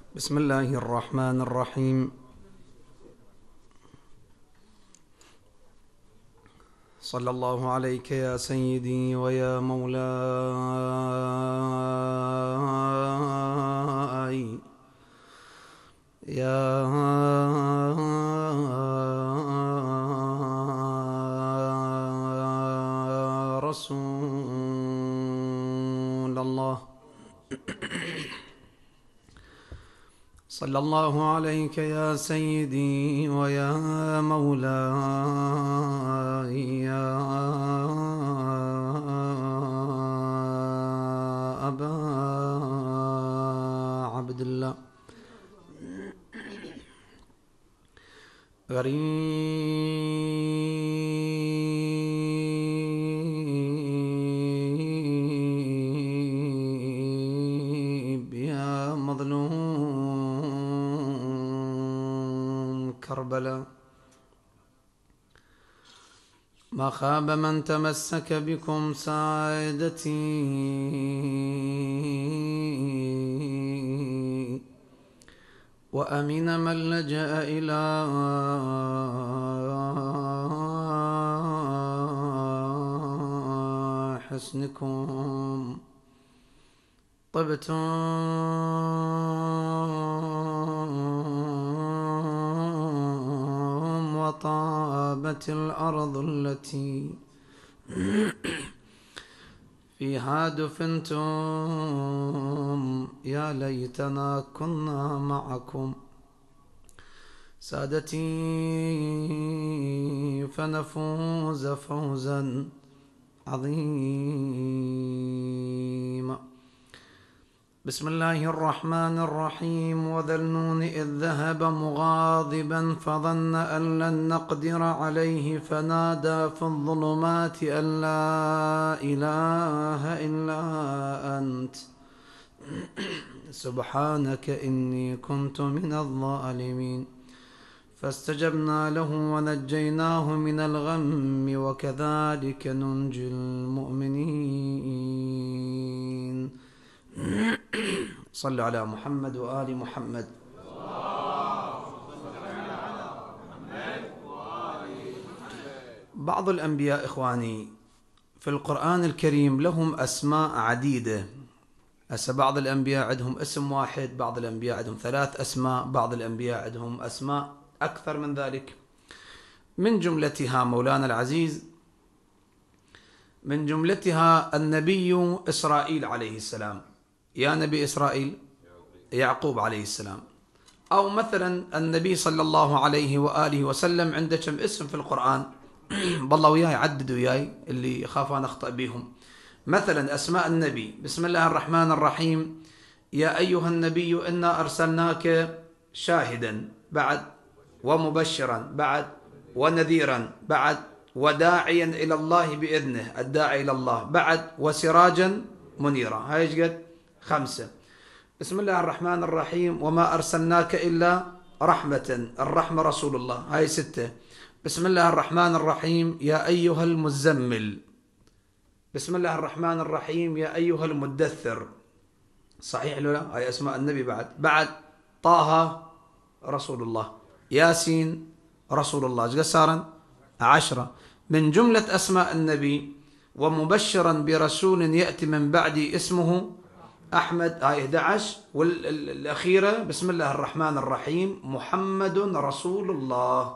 بسم الله الرحمن الرحيم. صلى الله عليك يا سيدي ويا مولاي يا رسول الله. صلى الله عليك يا سيدي ويا مولاي يا أبا عبد الله. غريب يا مظلوم كربلاء، ما خاب من تمسك بكم سعادتي، وأمن من لجأ إلى حسنكم. طبتم وطابت الأرض التي فيها دفنتم. يا ليتنا كنا معكم سادتي، فنفوز فوزا عظيما. بسم الله الرحمن الرحيم. وذا النون إذ ذهب مغاضبا فظن أن لن نقدر عليه فنادى في الظلمات أن لا إله إلا أنت سبحانك إني كنت من الظالمين. فاستجبنا له ونجيناه من الغم وكذلك ننجي المؤمنين. صلوا على محمد وآل محمد. بعض الأنبياء إخواني في القرآن الكريم لهم أسماء عديدة. بعض الأنبياء عندهم اسم واحد، بعض الأنبياء عندهم 3 أسماء، بعض الأنبياء عندهم أسماء أكثر من ذلك. من جملتها مولانا العزيز، من جملتها النبي إسرائيل عليه السلام، يا نبي إسرائيل يعقوب عليه السلام. أو مثلا النبي صلى الله عليه وآله وسلم عنده كم اسم في القرآن؟ بالله وياي عددوا وياي اللي خاف أنا أخطأ بهم. مثلا أسماء النبي: بسم الله الرحمن الرحيم، يا أيها النبي إنا أرسلناك شاهدا، بعد ومبشرا، بعد ونذيرا، بعد وداعيا إلى الله بإذنه، الداعي إلى الله، بعد وسراجا منيرا. هاي ايش قد؟ 5. بسم الله الرحمن الرحيم، وما أرسلناك إلا رحمة، الرحمة رسول الله، هاي 6. بسم الله الرحمن الرحيم، يا أيها المزمل. بسم الله الرحمن الرحيم، يا أيها المدثر. صحيح ولا لا؟ هاي أسماء النبي. بعد طه رسول الله، ياسين رسول الله. ايش قد صارن؟ 10. من جملة أسماء النبي: ومبشرا برسول يأتي من بعدي اسمه أحمد، هاي 11. والأخيرة بسم الله الرحمن الرحيم، محمد رسول الله.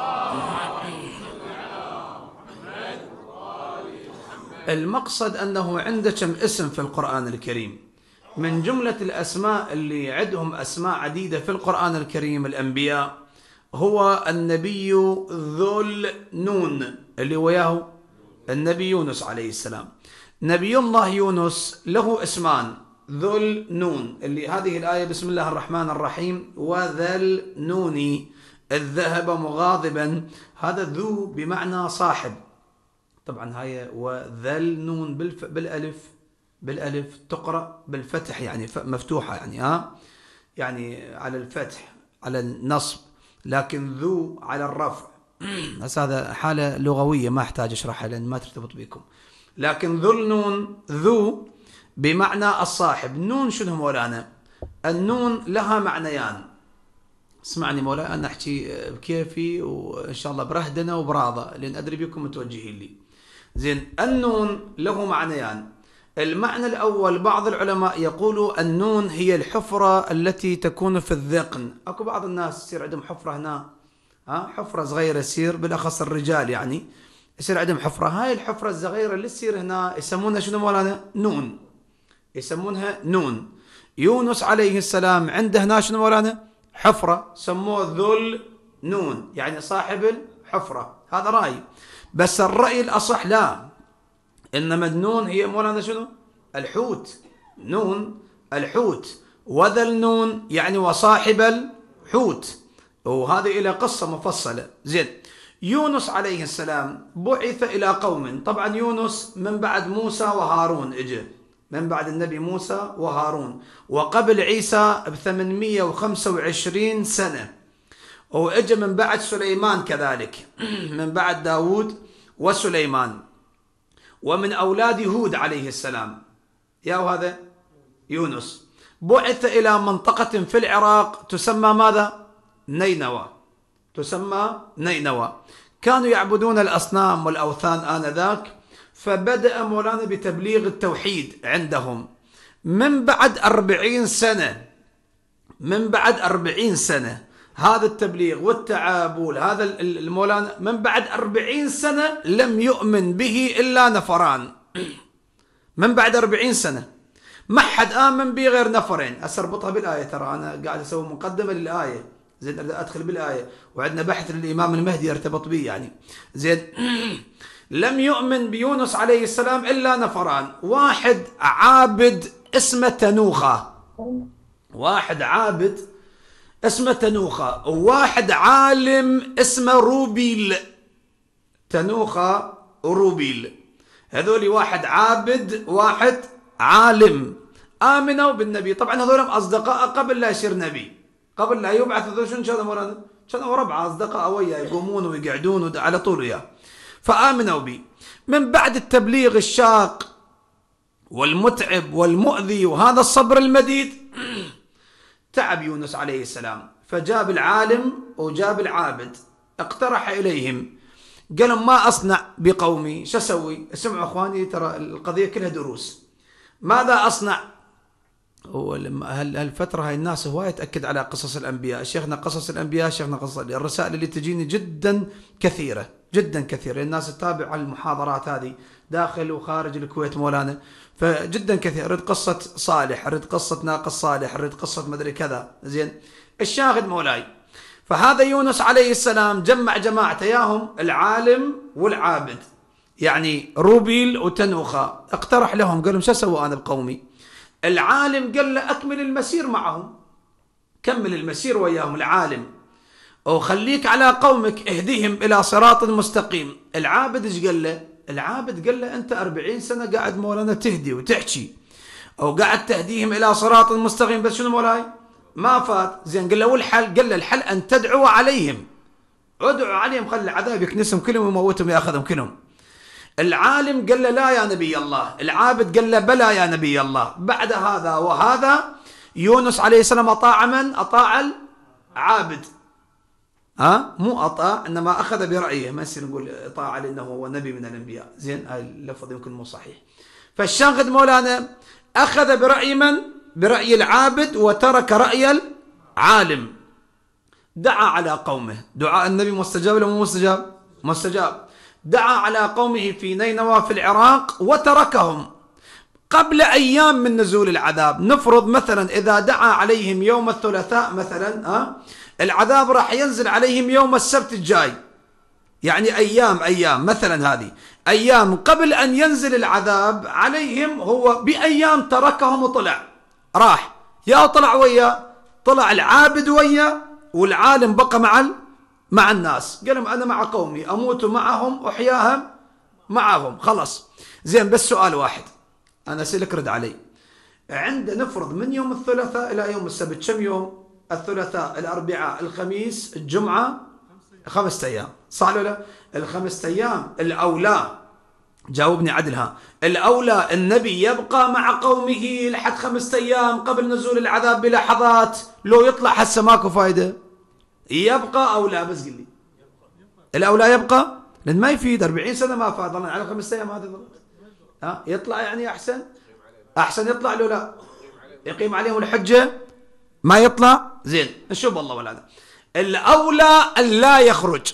المقصد أنه عنده كم اسم في القرآن الكريم. من جملة الأسماء اللي عندهم أسماء عديدة في القرآن الكريم الأنبياء هو النبي ذو النون اللي وياه النبي يونس عليه السلام. نبي الله يونس له اسمان: ذو النون اللي هذه الآية بسم الله الرحمن الرحيم، وذا النون إذ ذهب مغاضبا. هذا ذو بمعنى صاحب، طبعا هاي وذا النون بالألف تقرأ بالفتح، يعني مفتوحة، يعني يعني على الفتح على النصب، لكن ذو على الرفع. بس هذا حالة لغوية ما أحتاج أشرحها لأن ما ترتبط بكم. لكن ذو النون، ذو بمعنى الصاحب. نون شنو مولانا؟ النون لها معنيان. اسمعني مولاي، أنا أحكي بكيفي وإن شاء الله برهدنة وبراضة، لأن أدري بكم متوجهين لي. زين، النون له معنيان. المعنى الأول، بعض العلماء يقولوا النون هي الحفرة التي تكون في الذقن. أكو بعض الناس يصير عندهم حفرة هنا، حفرة صغيرة يصير، بالأخص الرجال يعني يصير عندهم حفرة. هاي الحفرة الصغيرة اللي تصير هنا يسمونها شنو مولانا؟ نون. يسمونها نون. يونس عليه السلام عنده هنا شنو مولانا؟ حفرة، سموه ذو النون، يعني صاحب الحفرة. هذا رأي، بس الرأي الأصح لا، إنما النون هي مولانا شنو؟ الحوت. نون الحوت، وذا النون يعني وصاحب الحوت، وهذه إلى قصة مفصلة. زين، يونس عليه السلام بعث إلى قوم. طبعا يونس من بعد موسى وهارون، إجا من بعد النبي موسى وهارون، وقبل عيسى ب825 سنة، وإجا من بعد سليمان كذلك من بعد داود وسليمان، ومن أولاد هود عليه السلام. يا هذا يونس بعث إلى منطقة في العراق تسمى ماذا؟ نينوى. تسمى نينوى. كانوا يعبدون الأصنام والأوثان آنذاك، فبدأ مولانا بتبليغ التوحيد عندهم. من بعد 40 سنة، من بعد 40 سنة هذا التبليغ والتعامل، هذا المولانا من بعد 40 سنة لم يؤمن به إلا نفران. من بعد 40 سنة ما حد آمن به غير نفرين. أسربطها بالآية، ترى أنا قاعد أسوي مقدمة للآية، زين أدخل بالآية، وعندنا بحث للإمام المهدي يرتبط به يعني. زين لم يؤمن بيونس عليه السلام إلا نفران. واحد عابد اسمه تنوخة، واحد عابد اسمه تنوخة، وواحد عالم اسمه روبيل. تنوخة وروبيل، هذول واحد عابد واحد عالم، آمنوا بالنبي. طبعا هذول أصدقاء قبل لا يصير نبي، قبل لا يبعث. هذول شنو كانوا مولانا؟ كانوا ربعة أصدقاء وياه، يقومون ويقعدون على طول وياه، فآمنوا به. من بعد التبليغ الشاق والمتعب والمؤذي وهذا الصبر المديد، تعب يونس عليه السلام، فجاب العالم وجاب العابد، اقترح إليهم، قال لهم ما أصنع بقومي؟ شو أسوي؟ اسمعوا أخواني، ترى القضية كلها دروس. ماذا أصنع؟ هالفترة هاي الناس هواية تأكد على قصص الأنبياء. شيخنا قصص الأنبياء، شيخنا قصص الرسائل اللي تجيني جدا كثيرة جدا كثيرة. الناس تتابع المحاضرات هذه داخل وخارج الكويت مولانا، فجدا كثير. أريد قصة صالح، أريد قصة ناقة صالح، أريد قصة مدري كذا. زين، الشاهد مولاي، فهذا يونس عليه السلام جمع جماعته، ياهم العالم والعابد، يعني روبيل وتنوخة. اقترح لهم، قال لهم شو أسوي أنا بقومي؟ العالم قال له أكمل المسير معهم، كمل المسير وياهم العالم، وخليك على قومك اهديهم إلى صراط مستقيم. العابد ايش قال له؟ العابد قال له أنت 40 سنة قاعد مولانا تهدي وتحكي، أو قاعد تهديهم إلى صراط مستقيم، بس شنو مولاي؟ ما فات. زين، قال له والحل؟ قال له الحل أن تدعو عليهم، ادعوا عليهم، خلي العذاب يكنسهم كلهم ويموتهم ياخذهم كلهم. العالم قال له لا يا نبي الله، العابد قال له بلى يا نبي الله. بعد هذا وهذا يونس عليه السلام أطاع من؟ أطاع العابد. مو أطاع، إنما أخذ برأيه، ما يصير نقول أطاع لأنه هو نبي من الأنبياء. زين، هاي اللفظ يمكن مو صحيح. فالشاهد مولانا أخذ برأي من؟ برأي العابد، وترك رأي العالم. دعا على قومه. دعاء النبي مستجاب ولا مو مستجاب؟ مستجاب. دعا على قومه في نينوى في العراق وتركهم قبل أيام من نزول العذاب. نفرض مثلا إذا دعا عليهم يوم الثلاثاء مثلا، العذاب راح ينزل عليهم يوم السبت الجاي، يعني أيام مثلا، هذه أيام قبل أن ينزل العذاب عليهم. هو بأيام تركهم وطلع، راح يا طلع ويا، طلع العابد ويا، والعالم بقى مع الناس. قال لهم أنا مع قومي، أموت معهم أحياهم معهم، خلاص. زين، بس سؤال واحد أنا أسألك رد علي. عند نفرض من يوم الثلاثاء إلى يوم السبت كم يوم؟ الثلاثاء، الأربعاء، الخميس، الجمعة، 5 أيام، صح ولا لا؟ ال5 أيام الأولى جاوبني عدلها. الأولى النبي يبقى مع قومه لحد 5 أيام قبل نزول العذاب بلحظات، لو يطلع هسه ماكو فايدة، يبقى أو لا؟ بس قل لي الأولى يبقى، لأن ما يفيد 40 سنة ما فات، ظلنا على 5 أيام هذا يطلع يعني أحسن يطلع له لا يقيم عليهم الحجة، ما يطلع زين نشوف الله ولا لا. الأولى أن لا يخرج،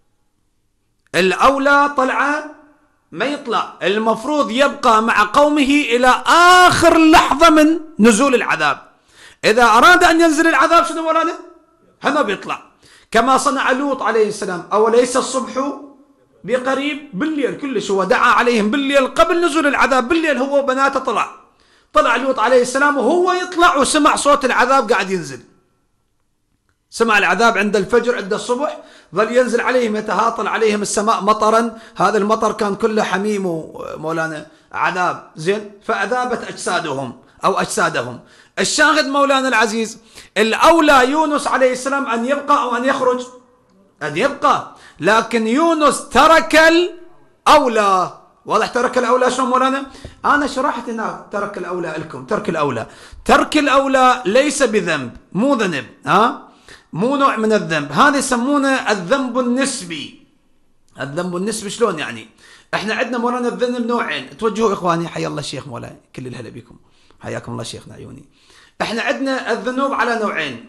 الأولى طلعة ما يطلع، المفروض يبقى مع قومه إلى آخر لحظة من نزول العذاب. إذا أراد أن ينزل العذاب شنو ورانا؟ هنا بيطلع كما صنع لوط عليه السلام. أوليس الصبح بقريب؟ بالليل كلش هو دعا عليهم بالليل قبل نزول العذاب، بالليل هو وبناته طلع لوط عليه السلام وهو يطلع وسمع صوت العذاب قاعد ينزل، سمع العذاب عند الفجر عند الصبح، ظل ينزل عليهم يتهاطل عليهم السماء مطرا، هذا المطر كان كله حميم مولانا عذاب زين، فأذابت أجسادهم. الشاهد مولانا العزيز، الأولى يونس عليه السلام أن يبقى أو أن يخرج؟ أن يبقى، لكن يونس ترك الأولى. واضح ترك الأولى شلون مولانا؟ أنا شرحت هناك ترك الأولى لكم. ترك الأولى ليس بذنب، مو ذنب، مو نوع من الذنب، هذا يسمونه الذنب النسبي. الذنب النسبي شلون يعني؟ احنا عندنا مولانا الذنب نوعين، توجهوا اخواني، حيا الله الشيخ مولاي، كل الهلا بكم، حياكم الله شيخنا عيوني. احنا عندنا الذنوب على نوعين،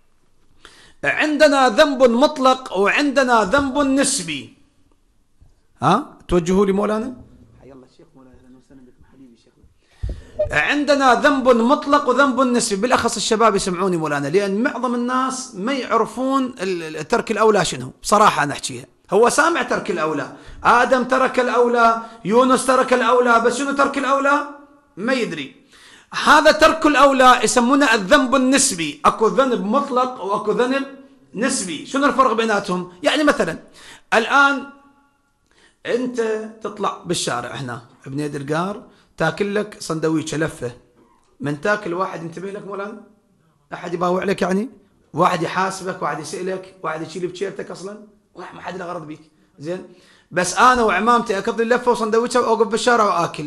عندنا ذنب مطلق وعندنا ذنب نسبي. توجهوا لي مولانا، حيا الله الشيخ مولاي، اهلا وسهلا بكم حبيبي شيخنا. عندنا ذنب مطلق وذنب نسبي، بالاخص الشباب يسمعوني مولانا، لان معظم الناس ما يعرفون ترك الاولى شنو، بصراحه انا احكيها. هو سامع ترك الاولى، ادم ترك الاولى، يونس ترك الاولى، بس شنو ترك الاولى؟ ما يدري. هذا ترك الاولى يسمونه الذنب النسبي، اكو ذنب مطلق واكو ذنب نسبي. شنو الفرق بيناتهم؟ يعني مثلا الان انت تطلع بالشارع هنا بنيد القار، تاكل لك صندويشه لفه، من تاكل واحد ينتبه لك مولانا؟ احد يباوع لك يعني؟ واحد يحاسبك، واحد يسالك، واحد يشيل بشيرتك اصلا؟ ما حد له غرض بيك زين. بس انا وعمامتي اقضي لفه وصندويشه واوقف بالشارع واكل،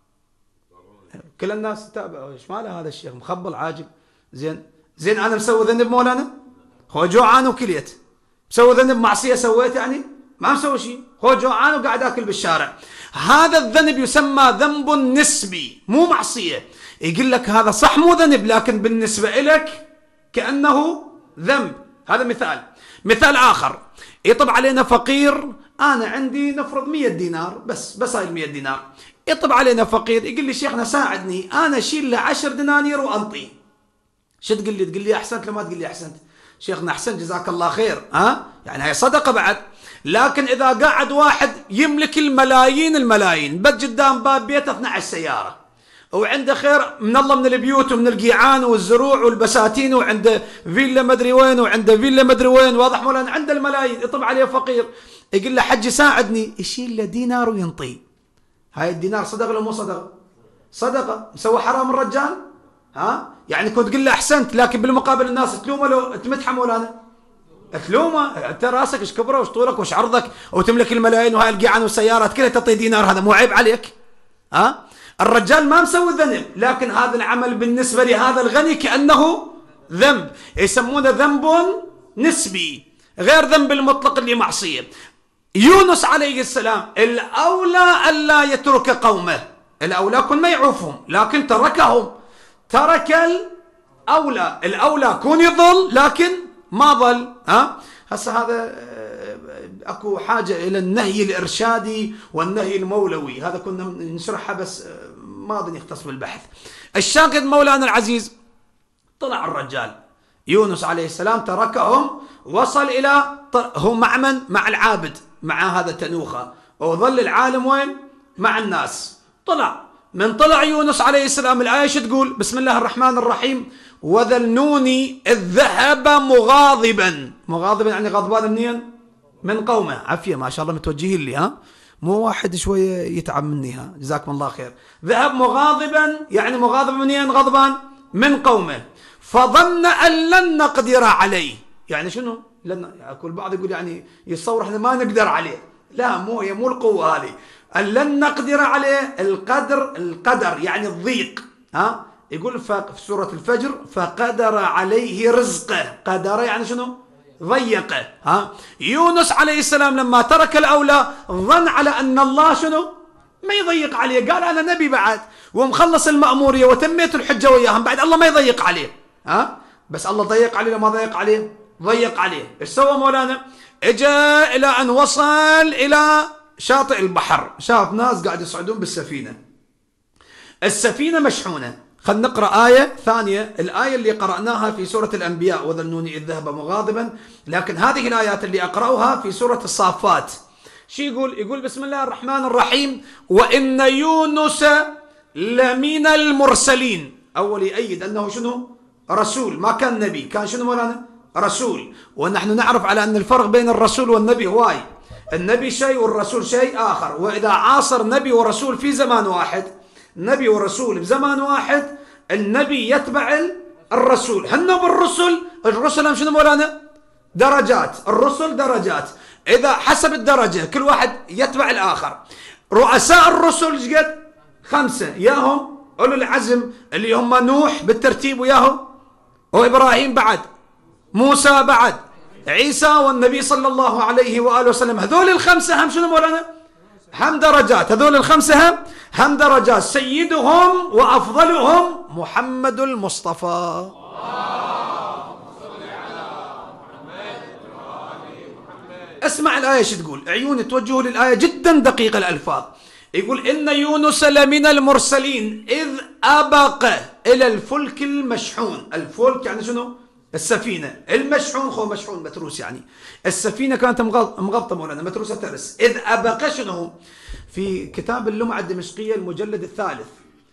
كل الناس تتابع ايش ماله هذا الشيخ مخبل عاجل زين. انا مسوي ذنب مولانا؟ هو جوعان وكليت، مسوي ذنب معصيه سويت يعني؟ ما مسوي شيء، هو جوعان وقاعد اكل بالشارع. هذا الذنب يسمى ذنب نسبي، مو معصيه. يقول لك هذا صح مو ذنب، لكن بالنسبه لك كانه ذنب. هذا مثال اخر، يطب علينا فقير، انا عندي نفرض 100 دينار بس هاي 100 دينار، يطب علينا فقير يقول لي شيخنا ساعدني انا اشيل له 10 دنانير وانطيه. شو تقول لي؟ تقول لي احسنت لما تقول لي احسنت؟ شيخنا احسنت جزاك الله خير، يعني هاي صدقه بعد. لكن اذا قاعد واحد يملك الملايين بس قدام باب بيته 12 سياره، وعنده خير من الله من البيوت ومن القيعان والزروع والبساتين، وعنده فيلا مدري وين وعنده فيلا مدري وين، واضح مولانا؟ عنده الملايين، يطب عليه فقير يقول له حجي ساعدني، يشيل له دينار وينطيه. هاي الدينار صدقه ولا مو صدقه؟ صدقه. مسوي حرام الرجال؟ يعني كنت تقول له احسنت، لكن بالمقابل الناس تلومه لو تمدحه مولانا؟ تلومه، انت راسك ايش كبره وايش طولك وايش عرضك وتملك الملايين وهاي القيعان والسيارات كلها تعطي دينار، هذا مو عيب عليك؟ الرجال ما مسوي ذنب، لكن هذا العمل بالنسبه لهذا الغني كانه ذنب، يسمونه ذنب نسبي غير ذنب المطلق اللي معصيه. يونس عليه السلام الاولى الا يترك قومه، الاولى كن ما يعوفهم، لكن تركهم، ترك الاولى كون يظل لكن ما ظل. هسه هذا اكو حاجه الى النهي الارشادي والنهي المولوي، هذا كنا نشرحها بس ما اظن يختص بالبحث. الشاهد مولانا العزيز، طلع الرجال يونس عليه السلام تركهم، وصل الى هو مع من؟ مع العابد، مع هذا تنوخه، وظل العالم وين؟ مع الناس. طلع يونس عليه السلام، الآية شو تقول؟ بسم الله الرحمن الرحيم، وذا النون إذ ذهب مغاضبا يعني غضبان منين؟ من قومه. عافية ما شاء الله متوجهين لي، مو واحد شوية يتعب مني، جزاكم الله خير. ذهب مغاضبا يعني مغاضب منين؟ غضبان من قومه، فظن أن لن نقدر عليه. يعني شنو؟ يعني البعض يقول يعني يتصور احنا ما نقدر عليه، لا مو القوة هذه. أن لن نقدر عليه. القدر يعني الضيق. يقول في سورة الفجر فقدر عليه رزقه. قدر يعني شنو؟ ضيقه. يونس عليه السلام لما ترك الأولى ظن على أن الله شنو؟ ما يضيق عليه، قال أنا نبي بعد ومخلص المأمورية وتميت الحجة وياهم، بعد الله ما يضيق عليه. بس الله ضيق عليه ما ضيق عليه؟ ضيق عليه. ايش سوى مولانا؟ اجا إلى أن وصل إلى شاطئ البحر، شاف ناس قاعد يصعدون بالسفينة، السفينة مشحونة. خلينا نقرأ آية ثانية، الآية اللي قرأناها في سورة الأنبياء وظنوني إذ ذهب مغاضبا، لكن هذه الآيات اللي أقرأها في سورة الصافات. شو يقول؟ يقول بسم الله الرحمن الرحيم وإن يونس لمن المرسلين. أول يأيد أنه شنو؟ رسول، ما كان نبي، كان شنو مولانا؟ رسول. ونحن نعرف على أن الفرق بين الرسول والنبي هواي، النبي شيء والرسول شيء آخر. وإذا عاصر نبي ورسول في زمان واحد، نبي ورسول بزمان واحد، النبي يتبع الرسول. هن بالرسل، الرسل هم شنو مولانا؟ درجات، الرسل درجات، إذا حسب الدرجة كل واحد يتبع الآخر. رؤساء الرسل قد 5، ياهم أولو العزم اللي هم نوح بالترتيب وياهم، وإبراهيم بعد، موسى بعد، عيسى والنبي صلى الله عليه وآله وسلم. هذول ال5 هم شنو مولانا؟ هم درجات. هذول ال5 هم درجات. سيدهم وأفضلهم محمد المصطفى. اسمع الآية ايش تقول، عيوني توجهوا للآية جدا دقيقة الألفاظ. يقول إن يونس لمن المرسلين إذ أبق إلى الفلك المشحون. الفلك يعني شنو؟ السفينة. المشحون هو مشحون متروس، يعني السفينة كانت مغطى مولانا متروسة ترس. إذ أبق شنو؟ في كتاب اللمعة الدمشقية المجلد الثالث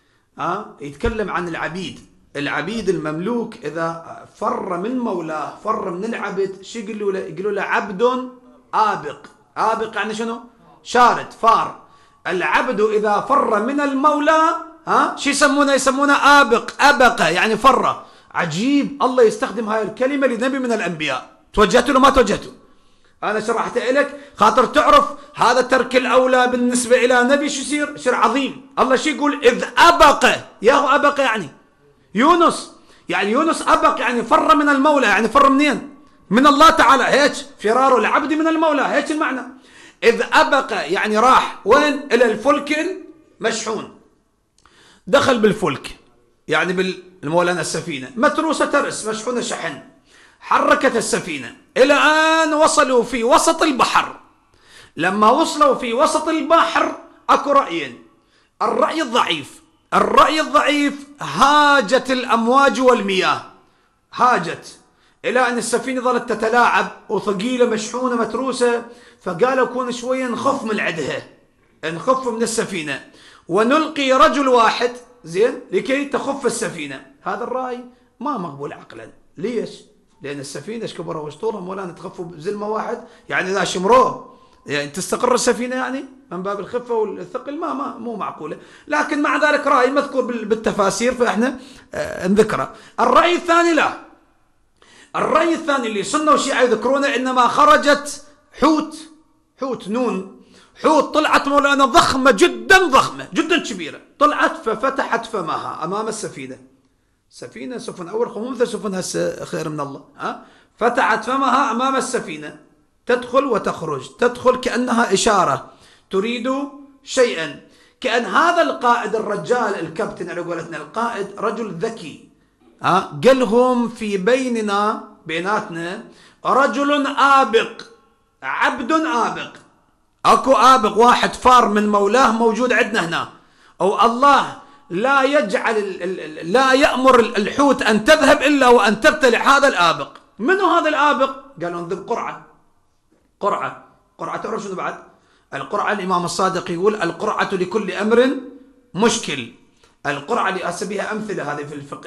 يتكلم عن العبيد. العبيد المملوك إذا فر من مولاه، فر من العبد، شو يقولوا له؟ يقولوا له عبد آبق. آبق يعني شنو؟ شارد، فار. العبد إذا فر من المولى شو يسمونه؟ يسمونه آبق. أبق يعني فر. عجيب الله يستخدم هاي الكلمة لنبي من الأنبياء. توجهت له ما توجهته؟ أنا شرحت لك خاطر تعرف هذا ترك الأولى بالنسبة إلى نبي شو يصير؟ شر عظيم. الله شو يقول؟ إذ أبق. ياهو أبق يعني يونس، يعني يونس أبق يعني فر من المولى، يعني فر منين؟ من الله تعالى. هيك فرار العبد من المولى، هيك المعنى. إذ أبق يعني راح وين؟ إلى الفلك المشحون. دخل بالفلك يعني بالمولانا السفينة متروسة ترس مشحونة شحن. حركت السفينة إلى أن وصلوا في وسط البحر. لما وصلوا في وسط البحر أكو رأيين. الرأي الضعيف، الرأي الضعيف هاجت الأمواج والمياه، هاجت إلى أن السفينة ظلت تتلاعب وثقيلة مشحونة متروسة، فقالوا كون شوية نخف من عدها، نخف من السفينة ونلقي رجل واحد زين لكي تخف السفينة. هذا الرأي ما مقبول عقلا. ليش؟ لأن السفينة ايش كبرها وش طولها مولانا؟ تخفوا بزلمة واحد يعني إذا شمروه يعني تستقر السفينة، يعني من باب الخفة والثقل ما مو معقولة. لكن مع ذلك رأي مذكور بالتفاسير فإحنا نذكره. الرأي الثاني لا، الرأي الثاني اللي سنة وشيعة يذكرونه إنما خرجت حوت نون، حوت طلعت مولانا ضخمة جدا، ضخمة جدا كبيرة، طلعت ففتحت فمها أمام السفينة. سفينة سفن أول خمومثة سفن هسه خير من الله. فتحت فمها أمام السفينة، تدخل وتخرج، تدخل كأنها إشارة تريد شيئا، كأن هذا القائد الرجال الكابتن على قولتنا القائد رجل ذكي. قالهم في بيناتنا رجل آبق، عبد آبق. اكو آبق واحد فار من مولاه موجود عندنا هنا، او الله لا يجعل لا يأمر الحوت ان تذهب الا وان تبتلع هذا الآبق. منو هذا الآبق؟ قالوا انذب قرعة تعرف شنو بعد؟ القرعة الإمام الصادق يقول القرعة لكل أمر مشكل. القرعة اللي أسبيها أمثلة هذه في الفقه.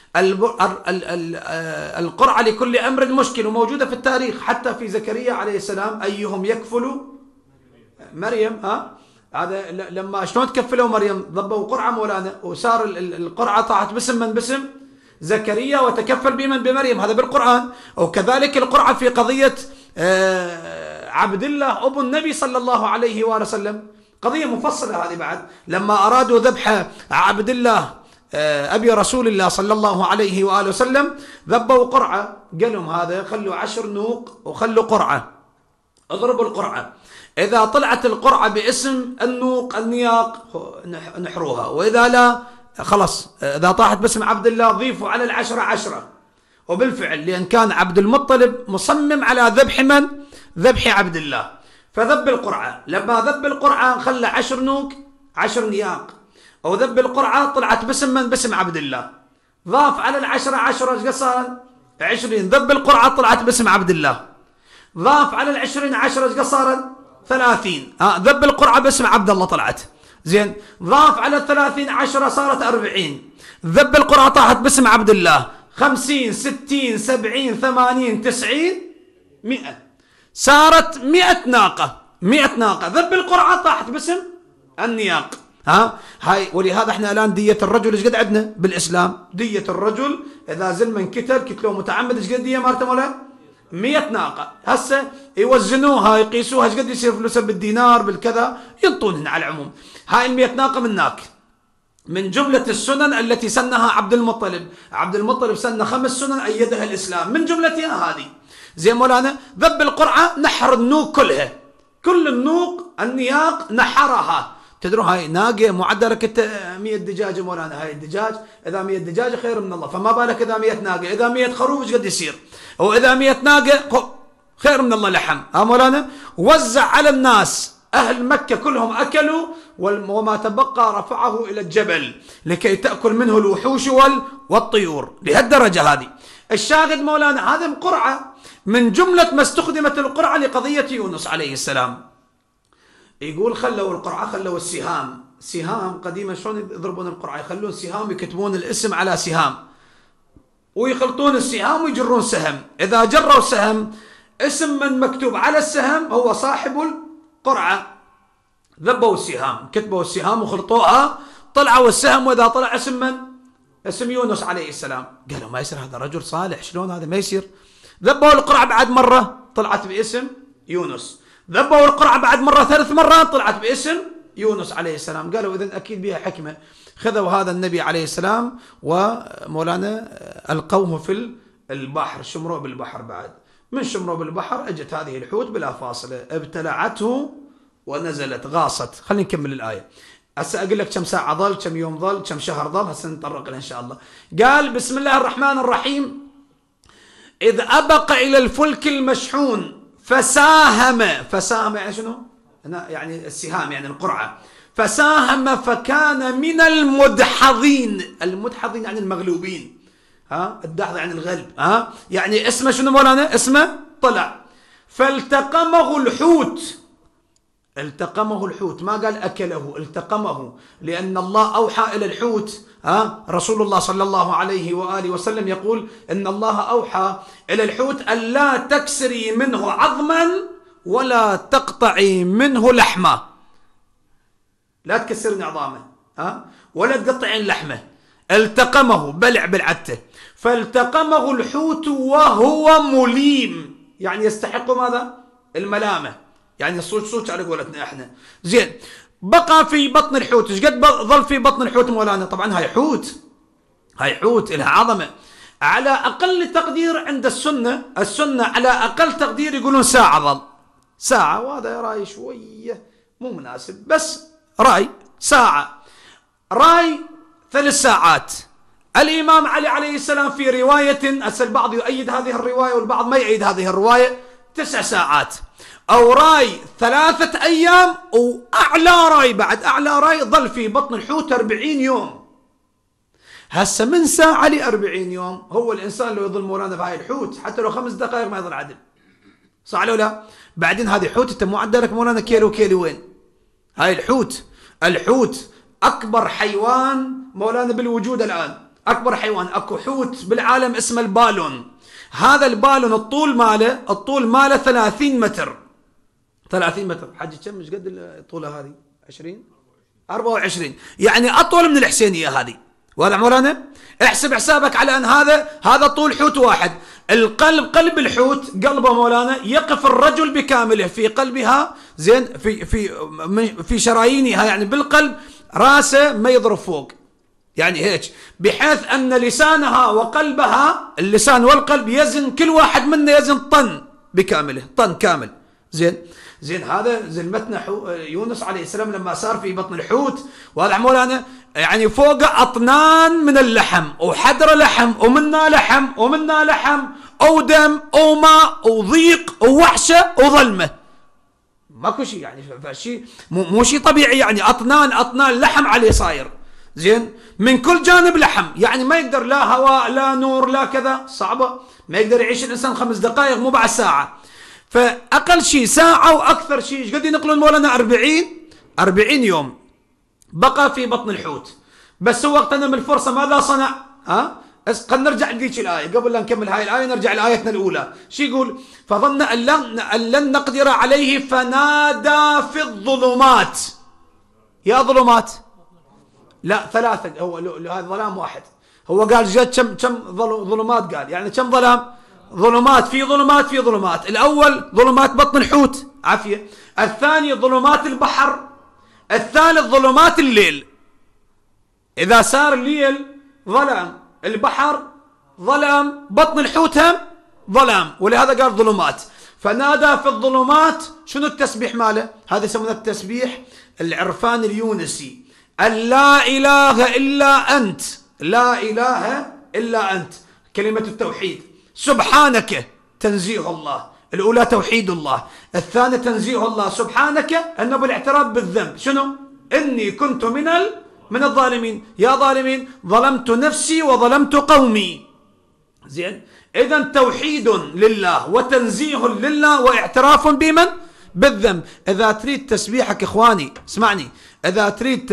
القرعة لكل أمر مشكل، وموجودة في التاريخ حتى في زكريا عليه السلام أيهم يكفل مريم. هذا لما شلون تكفلوا مريم؟ ضبوا قرعة مولانا وصار القرعة طاعت باسم من؟ باسم زكريا، وتكفل بمن؟ بمريم. هذا بالقرآن. وكذلك القرعة في قضية عبد الله أبو النبي صلى الله عليه وآله وسلم، قضية مفصلة هذه بعد. لما أرادوا ذبح عبد الله أبي رسول الله صلى الله عليه وآله وسلم، ذبوا قرعة، قال لهم هذا خلوا 10 نوق وخلوا قرعة، اضربوا القرعة، إذا طلعت القرعة باسم النوق النياق نحروها، وإذا لا خلص، إذا طاحت باسم عبد الله ضيفوا على 10 10. وبالفعل لأن كان عبد المطلب مصمم على ذبح من؟ ذبح عبد الله، فذب القرعة. لما ذب القرعة خلى 10 نوق 10 نياق، وذب القرعة طلعت باسم من؟ باسم عبد الله، ضاف على 10 10 ايش قد صارت؟ 20. ذب القرعة طلعت باسم عبد الله، ضاف على 20 10 ايش قد صارت؟ 30. ذب القرعة باسم عبد الله طلعت، زين، ضاف على 30 10 صارت 40. ذب القرعة طاحت باسم عبد الله، 50 60 70 80 90 100، صارت 100 ناقة. 100 ناقة ذب القرعة طاحت باسم النياق. هاي ولهذا احنا الان دية الرجل ايش قد عندنا بالاسلام؟ دية الرجل اذا زلمن قتله متعمد ايش قد دية مالته مولانا؟ 100 ناقة. هسه يوزنوها يقيسوها ايش قد يصير فلوسها بالدينار بالكذا، ينطونهن على العموم. هاي ال 100 ناقة من ناك، من جملة السنن التي سنها عبد المطلب. عبد المطلب سن 5 سنن أيدها الإسلام، من جملتها هذه. زي مولانا ذب القرعة نحر النوق كلها، كل النوق النياق نحرها. تدرون هاي ناقة معدلة 100 دجاجة مولانا، هاي الدجاج إذا 100 دجاجة خير من الله، فما بالك إذا 100 ناقة، إذا 100 خروف ايش قد يصير؟ وإذا 100 ناقة خير من الله لحم. مولانا وزع على الناس، أهل مكة كلهم أكلوا، وما تبقى رفعه إلى الجبل لكي تأكل منه الوحوش والطيور، لهالدرجة هذه. الشاهد مولانا هذه قرعة من جملة ما استخدمت القرعة لقضية يونس عليه السلام. يقول خلوا القرعة، خلوا السهام، سهام قديما شلون يضربون القرعة؟ يخلون سهام، يكتبون الاسم على سهام ويخلطون السهام ويجرون سهم، إذا جروا سهم اسم من مكتوب على السهم هو صاحب القرعة. ذبوا السهام، كتبوا السهام وخلطوها، طلعوا السهم، وإذا طلع اسم من؟ اسم يونس عليه السلام. قالوا ما يصير، هذا رجل صالح، شلون هذا ما يصير؟ ذبوا القرعة بعد مرة طلعت باسم يونس، ذبوا القرعة بعد مرة 3 مرات طلعت باسم يونس عليه السلام. قالوا إذن أكيد بها حكمة. خذوا هذا النبي عليه السلام ومولانا ألقوه في البحر، شمروه بالبحر. بعد من شمروه بالبحر اجت هذه الحوت بلا فاصلة، ابتلعته ونزلت غاصت. خلينا نكمل الآية. هسه أقول لك كم ساعة ظل، كم يوم ظل، كم شهر ظل، هسه نتطرق له إن شاء الله. قال بسم الله الرحمن الرحيم: إذ أبق إلى الفلك المشحون فساهم. فساهم يعني شنو؟ يعني السهام، يعني القرعة. فساهم فكان من المدحضين. المدحضين يعني المغلوبين، الدحض يعني الغلب، يعني اسمه شنو مولانا؟ اسمه طلع. فالتقمه الحوت. التقمه الحوت، ما قال أكله، التقمه، لأن الله أوحى إلى الحوت. رسول الله صلى الله عليه وآله وسلم يقول إن الله أوحى إلى الحوت ألا تكسري منه عظما ولا تقطعي منه لحمة. لا تكسرين عظامه ولا تقطعين لحمه. التقمه، بلع بالعته. فالتقمه الحوت وهو مليم، يعني يستحق ماذا؟ الملامة، يعني الصوت على قولتنا احنا. زين، بقى في بطن الحوت. ايش قد ظل في بطن الحوت مولانا؟ طبعا هاي حوت، هاي حوت لها عظمه. على اقل تقدير عند السنه على اقل تقدير يقولون ساعه ظل، ساعه، وهذا راي شويه مو مناسب، بس راي ساعه، راي 3 ساعات. الامام علي عليه السلام في روايه، البعض يؤيد هذه الروايه والبعض ما يؤيد هذه الروايه، 9 ساعات، أو راي 3 أيام، وأعلى راي بعد أعلى راي ظل في بطن الحوت 40 يوم. هسه من ساعة ل 40 يوم، هو الإنسان لو يظل مولانا في هاي الحوت حتى لو 5 دقائق ما يظل عدل، صح ولا لا؟ بعدين هذه حوت، أنت مو عدلك مولانا كيلو وين؟ هاي الحوت أكبر حيوان مولانا بالوجود الآن، أكبر حيوان. أكو حوت بالعالم اسمه البالون. هذا البالون الطول ماله 30 متر. 30 متر حجي كم؟ ايش قد الطوله هذه؟ 20 24، يعني اطول من الحسينيه هذه. واضح مولانا؟ احسب حسابك على ان هذا طول حوت واحد. القلب قلب الحوت قلبه مولانا يقف الرجل بكامله في قلبها، زين، في شرايينها، يعني بالقلب راسه ما يضرب فوق، يعني هيك، بحيث أن لسانها وقلبها، اللسان والقلب يزن، كل واحد منا يزن طن بكامله، طن كامل. زين هذا زين متن يونس عليه السلام لما صار في بطن الحوت، وهذا مولانا يعني فوق أطنان من اللحم، وحدر لحم، ومنا لحم، ومنا لحم، أو دم، أو ماء، أو ضيق، أو وحشة، أو ظلمة. ماكو شيء يعني، شيء مو شيء طبيعي، يعني أطنان لحم عليه صاير. زين، من كل جانب لحم، يعني ما يقدر لا هواء لا نور لا كذا، صعبة، ما يقدر يعيش الإنسان 5 دقائق، مو بعد ساعة. فأقل شيء ساعة، وأكثر شيء ايش قد ينقلون مولانا؟ 40 يوم بقى في بطن الحوت. بس هو اغتنم الفرصة، ماذا صنع؟ قد نرجع لذيك الآية قبل لا نكمل هاي الآية، نرجع لآيتنا الأولى. شو يقول؟ فظن أن لن نقدر عليه فنادى في الظلمات. يا ظلمات؟ لا 3، هو هذا ظلام واحد. هو قال جد كم ظلمات؟ قال يعني كم ظلام؟ ظلمات في ظلمات في ظلمات. الأول ظلمات بطن الحوت، عافية. الثاني ظلمات البحر. الثالث ظلمات الليل. إذا صار الليل ظلام، البحر ظلام، بطن الحوت هم ظلام، ولهذا قال ظلمات. فنادى في الظلمات. شنو التسبيح ماله؟ هذا يسمونه التسبيح العرفان اليونسي. لا إله إلا أنت، لا إله إلا أنت، كلمة التوحيد. سبحانك، تنزيه الله. الأولى توحيد الله، الثانية تنزيه الله. سبحانك أنه بالاعتراف بالذنب. شنو؟ إني كنت من الظالمين. يا ظالمين، ظلمت نفسي وظلمت قومي. زين، إذا توحيد لله وتنزيه لله واعتراف بمن؟ بالذنب. إذا تريد تسبيحك إخواني اسمعني، إذا تريد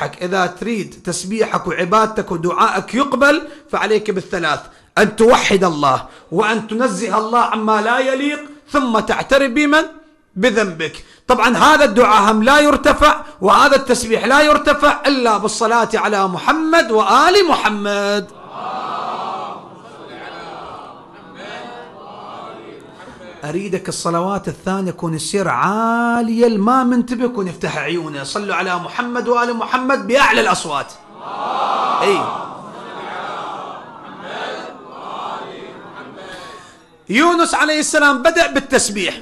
تسبيحك وعبادتك ودعائك يقبل، فعليك بالثلاث: أن توحد الله، وأن تنزه الله عما لا يليق، ثم تعترف بمن؟ بذنبك. طبعا هذا الدعاء هم لا يرتفع، وهذا التسبيح لا يرتفع إلا بالصلاة على محمد وآل محمد. أريدك الصلوات الثانية يكون السير عالية، ما منتبه يكون يفتح عيونه. صلوا على محمد وآل محمد بأعلى الأصوات. أي يونس عليه السلام بدأ بالتسبيح،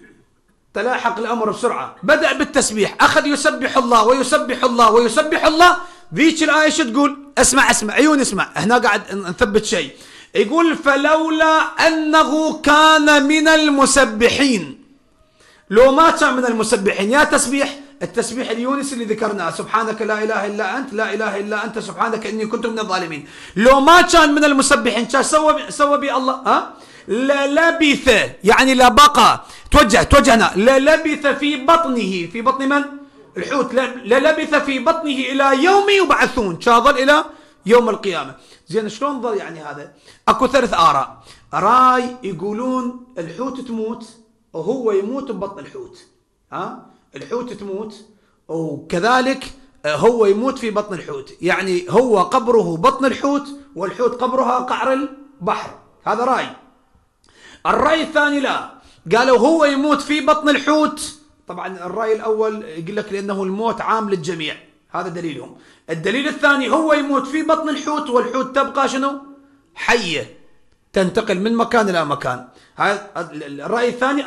تلاحق الأمر بسرعة، بدأ بالتسبيح، أخذ يسبح الله ويسبح الله ويسبح الله. ذيك الآية شو تقول؟ اسمع عيون اسمع، هنا قاعد نثبت شيء. يقول: فلولا أنه كان من المسبحين. لو ما كان من المسبحين، يا تسبيح التسبيح اليونسي اللي ذكرناه، سبحانك لا إله إلا أنت، لا إله إلا أنت، سبحانك إني كنت من الظالمين. لو ما كان من المسبحين، كان سوى بي الله للبث، يعني لبقى. توجهنا. للبث في بطنه، في بطن من؟ الحوت. للبث في بطنه إلى يوم يبعثون، شاظل إلى يوم القيامة. زين، شلون ظل يعني هذا؟ اكو 3 آراء. راي يقولون الحوت تموت وهو يموت ببطن الحوت. الحوت تموت وكذلك هو يموت في بطن الحوت، يعني هو قبره بطن الحوت والحوت قبرها قعر البحر. هذا رأي. الرأي الثاني لا، قالوا هو يموت في بطن الحوت. طبعا الرأي الأول يقول لك لأنه الموت عام للجميع، هذا دليلهم. الدليل الثاني هو يموت في بطن الحوت والحوت تبقى شنو؟ حية، تنتقل من مكان إلى مكان. هذا الرأي الثاني.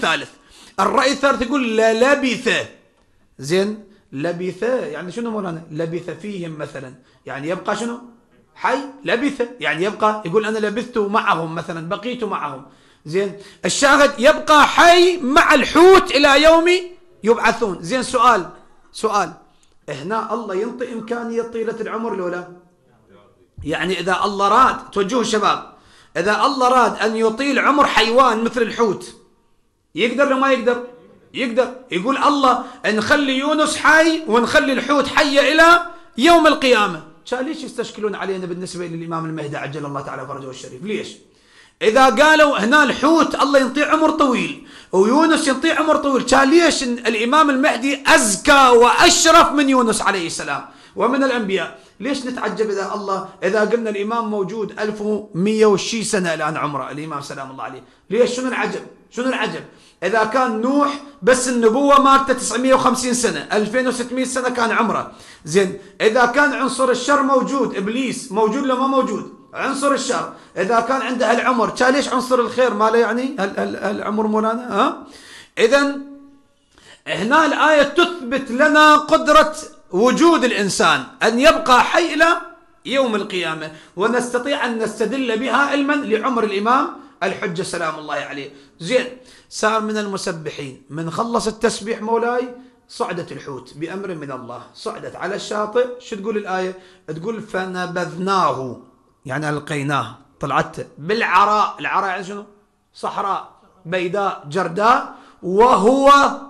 الرأي الثالث يقول لبث. زين، لبث يعني شنو مولانا؟ لبث فيهم مثلا، يعني يبقى شنو؟ حي. لبث يعني يبقى، يقول أنا لبثت معهم مثلا، بقيت معهم. زين، الشاهد يبقى حي مع الحوت إلى يوم يبعثون. زين، سؤال هنا الله ينطي إمكانية طيلة العمر لولا؟ يعني إذا الله راد، توجهوا الشباب، إذا الله راد أن يطيل عمر حيوان مثل الحوت، يقدر لو ما يقدر؟ يقدر. يقول الله نخلي يونس حي ونخلي الحوت حية إلى يوم القيامة. ليش يستشكلون علينا بالنسبة للإمام المهدي عجل الله تعالى فرجه الشريف؟ ليش؟ إذا قالوا هنا الحوت الله ينطيه عمر طويل ويونس ينطيه عمر طويل، كان ليش الإمام المهدي أزكى وأشرف من يونس عليه السلام ومن الأنبياء؟ ليش نتعجب إذا قلنا الإمام موجود 1100 وشي سنة الآن عمره الإمام سلام الله عليه؟ ليش؟ شنو العجب؟ شنو العجب؟ إذا كان نوح بس النبوة مالته 950 سنة، 2600 سنة كان عمره. زين، إذا كان عنصر الشر موجود، إبليس موجود لو ما موجود؟ عنصر الشر إذا كان عنده العمر، كان ليش عنصر الخير ما له يعني العمر مولانا؟ ها؟ إذن هنا الآية تثبت لنا قدرة وجود الإنسان أن يبقى حي إلى يوم القيامة، ونستطيع أن نستدل بها علما لعمر الإمام الحجة سلام الله عليه. زين، صار من المسبحين، من خلص التسبيح مولاي صعدت الحوت بأمر من الله، صعدت على الشاطئ. شو تقول الآية؟ تقول فنبذناه، يعني ألقيناه، طلعت بالعراء. العراء يعني شنو؟ صحراء بيداء جرداء، وهو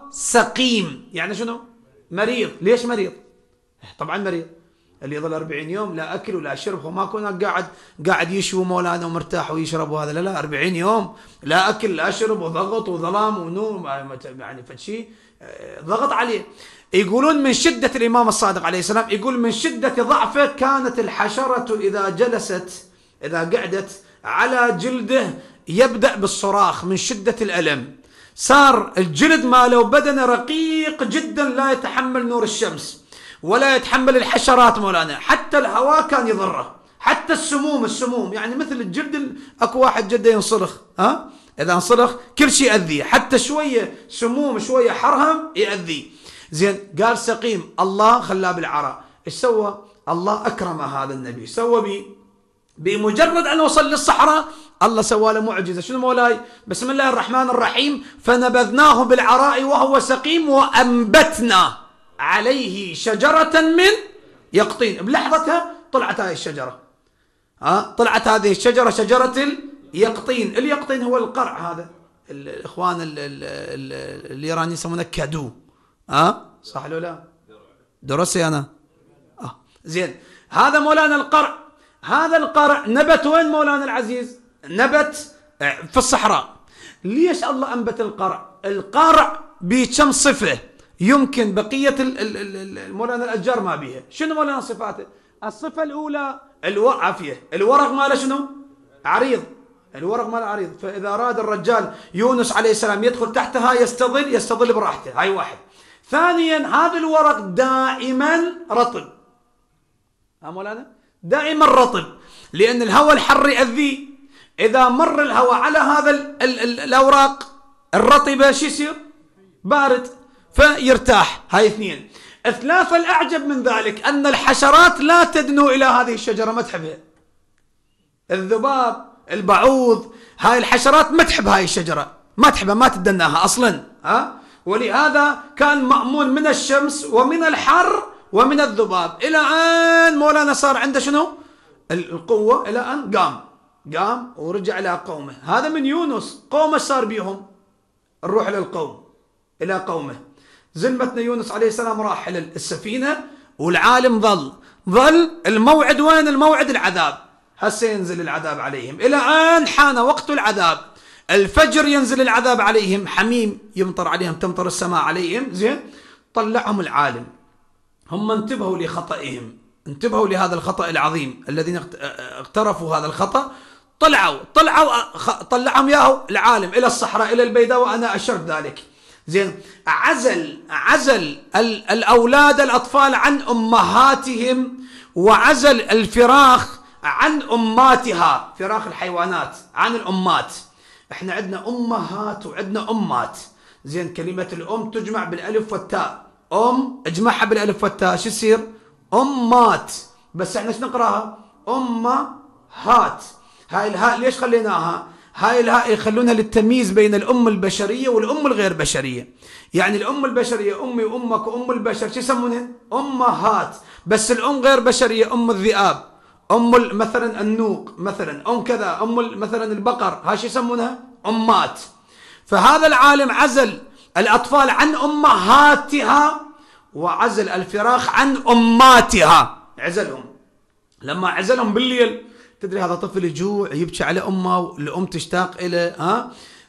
سقيم، يعني شنو؟ مريض. ليش مريض؟ طبعا مريض. اللي يظل 40 يوم لا أكل ولا شرب، هو ما كنا قاعد يشوي مولانا ومرتاح ويشرب وهذا، لا 40 يوم لا أكل لا شرب وضغط وظلام ونوم، يعني فشي ضغط عليه. يقولون من شدة الإمام الصادق عليه السلام يقول من شدة ضعفه كانت الحشرة إذا جلست، إذا قعدت على جلده يبدأ بالصراخ من شدة الألم. صار الجلد ماله بدنه رقيق جدا، لا يتحمل نور الشمس ولا يتحمل الحشرات مولانا، حتى الهواء كان يضره، حتى السموم يعني مثل الجلد. اكو واحد جده ينصرخ، ها اذا انصرخ كل شيء يأذيه، حتى شويه سموم شويه حرهم يأذيه. زين، قال سقيم، الله خلاه بالعراء. ايش سوى؟ الله اكرم هذا النبي، سوى بمجرد ان وصل للصحراء الله سوى له معجزه. شنو مولاي؟ بسم الله الرحمن الرحيم، فنبذناه بالعراء وهو سقيم وانبتنا عليه شجرة من يقطين. بلحظتها طلعت هذه الشجرة، طلعت هذه الشجرة شجرة اليقطين. اليقطين هو القرع، هذا الإخوان الإيرانيين يسمونه كادو، صح ولا لا؟ درسي أنا. زين، هذا مولانا القرع. هذا القرع نبت وين مولانا العزيز؟ نبت في الصحراء. ليش الله أنبت القرع؟ القرع بكم صفة يمكن بقية مولانا الأشجار ما بيها. شنو مولانا صفاته؟ الصفة الأولى عافية، الورق ماله شنو؟ عريض، الورق ماله عريض، فإذا أراد الرجال يونس عليه السلام يدخل تحتها يستظل براحته، هاي واحد. ثانيا هذا الورق دائما رطب، مولانا دائما رطب، لأن الهواء الحر يأذيه. إذا مر الهواء على هذا الأوراق الرطبة شو يصير؟ بارد، فيرتاح. هاي اثنين. الثلاثة الأعجب من ذلك أن الحشرات لا تدنو إلى هذه الشجرة، ما تحبها. الذباب، البعوض، هاي الحشرات ما تحب هاي الشجرة، ما تحبها، ما تدناها أصلا. ولهذا كان مأمون من الشمس ومن الحر ومن الذباب، إلى أن مولانا صار عنده شنو؟ القوة، إلى أن قام ورجع إلى قومه. هذا من يونس. قومه صار بيهم الروح للقوم، إلى قومه. زلمتنا يونس عليه السلام راح إلى السفينة، والعالم ظل الموعد. وين الموعد؟ العذاب. هسه ينزل العذاب عليهم، إلى أن حان وقت العذاب. الفجر ينزل العذاب عليهم، حميم يمطر عليهم، تمطر السماء عليهم. زين، طلعهم العالم. هم انتبهوا لخطئهم، انتبهوا لهذا الخطأ العظيم. الذين اقترفوا هذا الخطأ طلعهم ياهو العالم إلى الصحراء، إلى البيداء، وأنا أشرت ذلك. زين، عزل الأولاد الأطفال عن أمهاتهم، وعزل الفراخ عن أماتها، فراخ الحيوانات عن الأمات. احنا عندنا أمهات وعندنا أمات. زين، كلمة الأم تجمع بالألف والتاء، اجمعها بالألف والتاء شو يصير؟ أمات. بس احنا شو نقراها؟ أمهات. هاي الهاء ليش خليناها؟ هاي الهاء يخلونها للتمييز بين الأم البشرية والأم الغير بشرية. يعني الأم البشرية أمي وأمك وأم البشر شو يسمونها؟ أمهات. بس الأم غير بشرية، أم الذئاب، مثلا النوق، مثلا كذا، مثلا البقر، هاي شو يسمونها؟ أمات. فهذا العالم عزل الأطفال عن أمهاتها، وعزل الفراخ عن أماتها، عزلهم. لما عزلهم بالليل، تدري هذا طفل يجوع يبكي على أمه، والأم تشتاق إليه،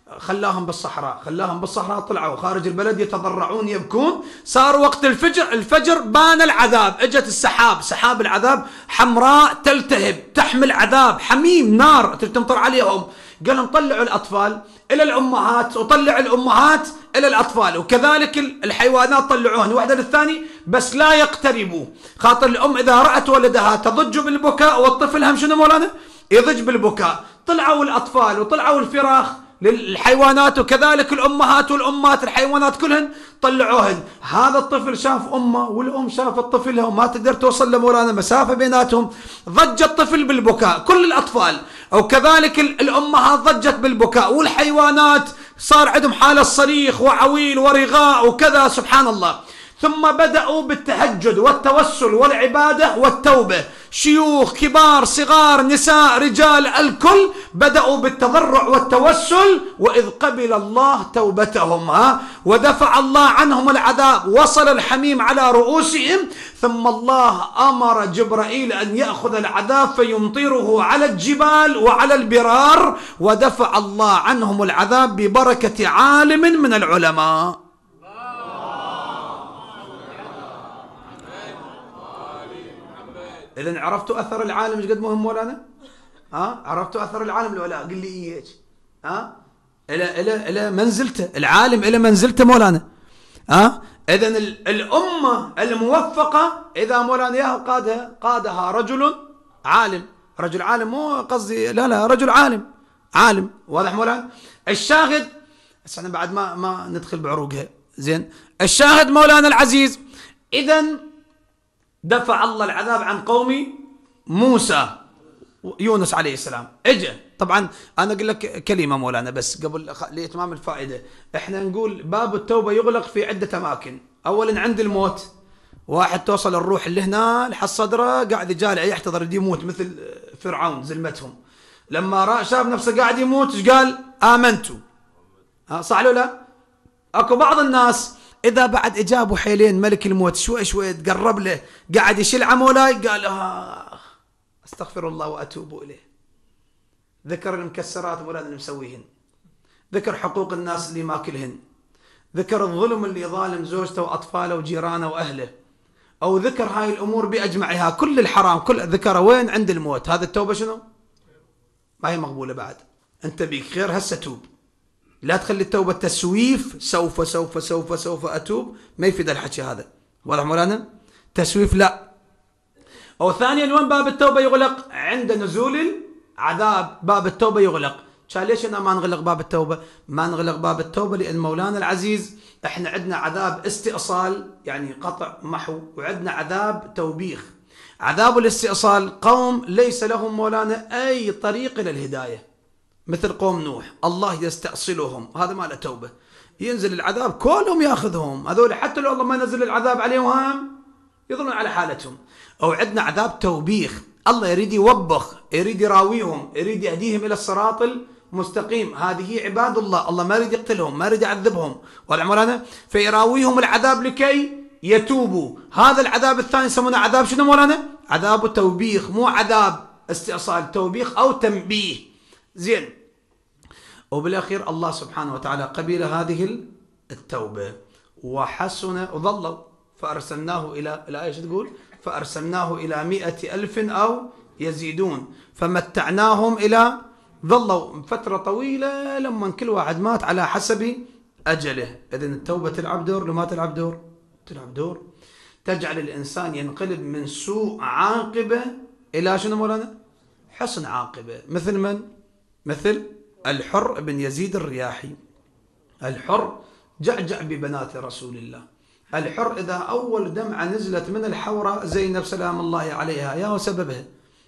خلاهم بالصحراء طلعوا خارج البلد يتضرعون يبكون. صار وقت الفجر بان العذاب، اجت سحاب العذاب حمراء تلتهب تحمل عذاب حميم نار تمطر عليهم. قالوا طلعوا الأطفال إلى الأمهات وطلع الأمهات إلى الأطفال، وكذلك الحيوانات طلعوهن واحدة للثاني بس لا يقتربوا، خاطر الأم إذا رأت ولدها تضج بالبكاء والطفل هم شنو مولانا يضج بالبكاء. طلعوا الأطفال وطلعوا الفراخ للحيوانات، وكذلك الأمهات والأمات الحيوانات كلهن طلعوهن. هذا الطفل شاف أمه والأم شافت طفلها وما تقدر توصل لمولانا مسافة بيناتهم، ضج الطفل بالبكاء كل الأطفال، أو كذلك الأمهات ضجت بالبكاء، والحيوانات صار عندهم حالة صريخ وعويل ورغاء وكذا سبحان الله. ثم بدأوا بالتهجد والتوسل والعبادة والتوبة، شيوخ كبار صغار نساء رجال الكل بدأوا بالتضرع والتوسل، وإذ قبل الله توبتهم ودفع الله عنهم العذاب، وصل الحميم على رؤوسهم، ثم الله أمر جبرائيل أن يأخذ العذاب فيمطره على الجبال وعلى البرار، ودفع الله عنهم العذاب ببركة عالم من العلماء. إذن عرفتوا أثر العالم ايش قد مهم مولانا؟ عرفتوا أثر العالم ولا قل لي إيه؟ إلى منزلته العالم، إلى منزلته مولانا. إذن الأمة الموفقة إذا مولانا إياها قادها رجل عالم، رجل عالم مو قصدي لا رجل عالم واضح مولانا. الشاهد بس أنا بعد ما ندخل بعروقها زين. الشاهد مولانا العزيز، إذن دفع الله العذاب عن قوم موسى يونس عليه السلام. اجى طبعا انا اقول لك كلمه مولانا بس قبل لاتمام الفائده، احنا نقول باب التوبه يغلق في عده اماكن. اولا عند الموت، واحد توصل الروح اللي هنا لحد صدره قاعد يجالع يحتضر يدي يموت مثل فرعون زلمتهم، لما شاف نفسه قاعد يموت ايش قال؟ امنت. صح ولا لا؟ اكو بعض الناس إذا بعد إجابوا حيلين ملك الموت شوي تقرب له قاعد يشيل عمولاي قال أستغفر الله وأتوب إليه. ذكر المكسرات مولانا اللي مسويهن، ذكر حقوق الناس اللي ماكلهن، ذكر الظلم اللي ظالم زوجته وأطفاله وجيرانه وأهله، أو ذكر هاي الأمور بأجمعها كل الحرام كل ذكره وين؟ عند الموت. هذا التوبة شنو؟ ما هي مقبولة بعد. أنت بيك خير هسه توب، لا تخلي التوبة تسويف سوف سوف سوف سوف أتوب، ما يفيد الحكي هذا واضح مولانا؟ تسويف لا. أو ثانيا وين باب التوبة يغلق؟ عند نزول العذاب باب التوبة يغلق. كان ليش أنا ما نغلق باب التوبة؟ ما نغلق باب التوبة لأن مولانا العزيز احنا عندنا عذاب استئصال يعني قطع محو، وعندنا عذاب توبيخ. عذاب الاستئصال قوم ليس لهم مولانا أي طريق إلى الهداية، مثل قوم نوح الله يستأصلهم، هذا ما له توبة، ينزل العذاب كلهم ياخذهم، هذول حتى لو الله ما نزل العذاب عليهم هم يظلون على حالتهم. أو عندنا عذاب توبيخ، الله يريد يوبخ، يريد يراويهم، يريد يهديهم إلى الصراط المستقيم، هذه عباد الله ما يريد يقتلهم، ما يريد يعذبهم مولانا، فيراويهم العذاب لكي يتوبوا. هذا العذاب الثاني يسمونه عذاب شنو مولانا؟ عذاب توبيخ، مو عذاب استئصال، توبيخ أو تنبيه زين. وبالأخير الله سبحانه وتعالى قبل هذه التوبة وحسن وظلوا فأرسلناه إلى الآية تقول فأرسلناه إلى 100,000 أو يزيدون فمتعناهم إلى ظلوا فترة طويلة لما كل واحد مات على حسب أجله. إذن التوبة تلعب دور لما تلعب دور؟ تلعب دور، تجعل الإنسان ينقلب من سوء عاقبة إلى شنو مولانا؟ حسن عاقبة. مثل من؟ مثل الحر بن يزيد الرياحي. الحر جعجع ببنات رسول الله. الحر إذا أول دمعة نزلت من الحورة زينب سلام الله عليها يا سببها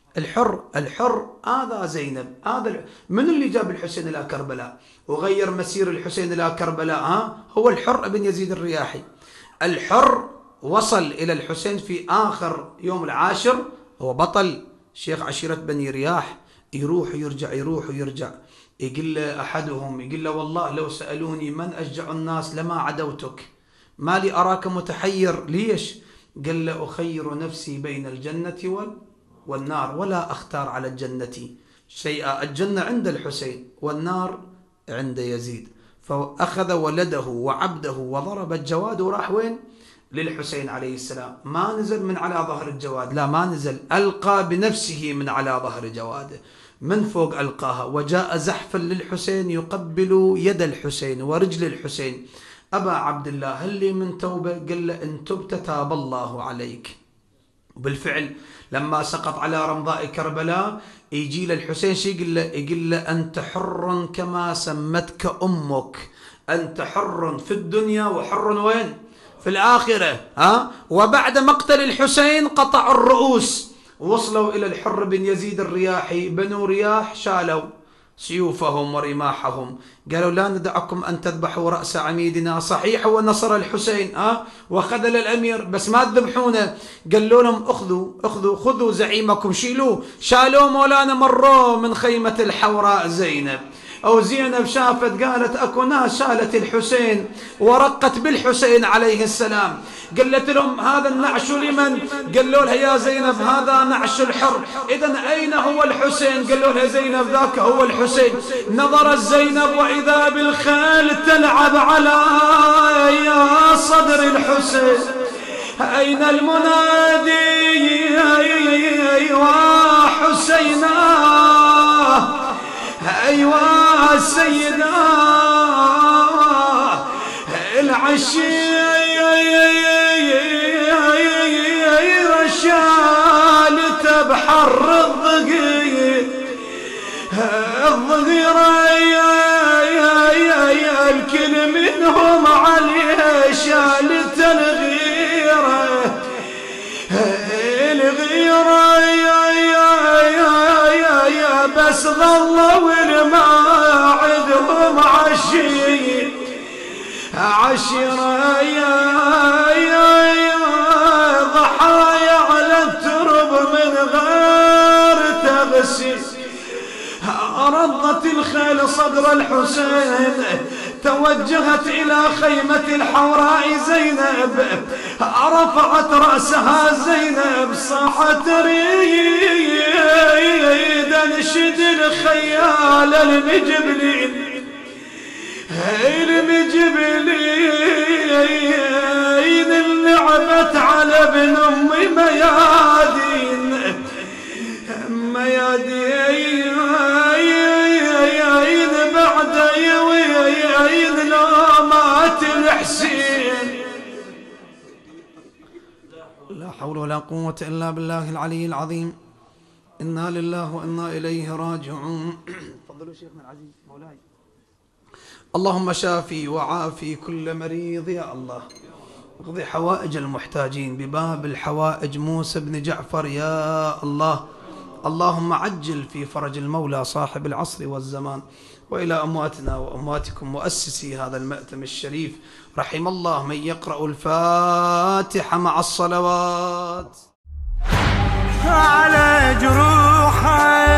الحر هذا زينب، هذا من اللي جاب الحسين إلى كربلاء وغير مسير الحسين إلى كربلاء؟ هو الحر بن يزيد الرياحي. الحر وصل إلى الحسين في آخر يوم العاشر، هو بطل شيخ عشيرة بني رياح، يروح ويرجع يروح ويرجع. يقول له أحدهم يقول له والله لو سألوني من أشجع الناس لما عدوتك، ما لي أراك متحير ليش؟ قال له أخير نفسي بين الجنة والنار ولا أختار على الجنة شيئا. الجنة عند الحسين والنار عند يزيد، فأخذ ولده وعبده وضرب الجواد وراح وين؟ للحسين عليه السلام. ما نزل من على ظهر الجواد، لا ما نزل، ألقى بنفسه من على ظهر جواده، من فوق ألقاها، وجاء زحفا للحسين يقبل يد الحسين ورجل الحسين. أبا عبد الله هل لي من توبة؟ قال له إن تبت تاب الله عليك. وبالفعل لما سقط على رمضاء كربلاء يجي للحسين شي يقول له؟ يقول له أنت حر كما سمتك أمك، أنت حر في الدنيا وحر وين؟ في الآخرة. وبعد مقتل الحسين قطعوا الرؤوس، وصلوا إلى الحر بن يزيد الرياحي. بنو رياح شالوا سيوفهم ورماحهم، قالوا لا ندعكم أن تذبحوا رأس عميدنا. صحيح هو نصر الحسين وخذل الأمير، بس ما تذبحونه. قالوا لهم خذوا زعيمكم شيلوه. شالوه مولانا، مروا من خيمة الحوراء زينب، أو زينب شافت قالت أكو ناس شالت الحسين ورقت بالحسين عليه السلام. قالت لهم هذا النعش لمن؟ قالوا لها يا زينب هذا نعش الحر. إذن أين هو الحسين؟ قالوا لها زينب ذاك هو الحسين. نظرت زينب وإذا بالخيل تلعب على صدر الحسين. أين المنادي وحسينا؟ أيوة سيدنا العشي رشالته بحر الظهيرة، الكل منهم عليه شالته الغيرة بس ظلوا ما عندهم عشيرة ضحايا على الترب من غير تغسيل. رضت الخيل صدر الحسين، توجهت إلى خيمة الحوراء زينب، رفعت رأسها زينب صاحت ريد انشد الخيال المجبلين اللي لعبت على ابن أم ميادين بعد لو مات الحسين. لا حول ولا قوة إلا بالله العلي العظيم. إنا لله وإنا إليه راجعون. تفضلوا شيخنا العزيز مولاي. اللهم شافي وعافي كل مريض يا الله، اقضي حوائج المحتاجين بباب الحوائج موسى بن جعفر يا الله. اللهم عجل في فرج المولى صاحب العصر والزمان. وإلى أمواتنا وأمواتكم مؤسسي هذا المأتم الشريف، رحم الله من يقرأ الفاتحة مع الصلوات. على جروحي